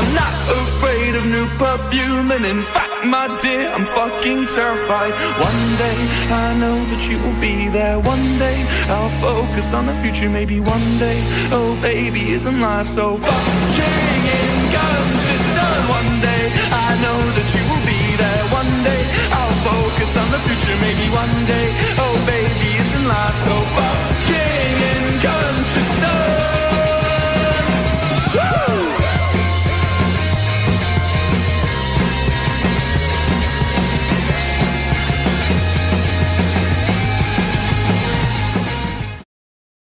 I'm not afraid of new perfume, and in fact, my dear, I'm fucking terrified. One day, I know that you will be there. One day, I'll focus on the future. Maybe one day, oh baby, isn't life so fucking inconsistent? One day, I know that you will be there. One day, I'll focus on the future. Maybe one day, oh baby, isn't life so fucking